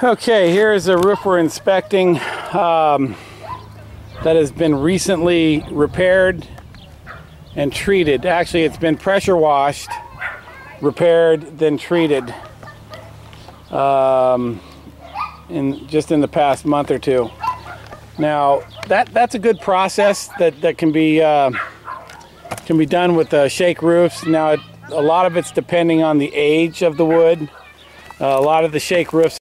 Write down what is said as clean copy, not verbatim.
Okay, here is a roof we're inspecting that has been recently repaired and treated. Actually, it's been pressure washed, repaired, then treated just in the past month or two. Now, that's a good process that can be done with shake roofs. Now, a lot of it's depending on the age of the wood. A lot of the shake roofs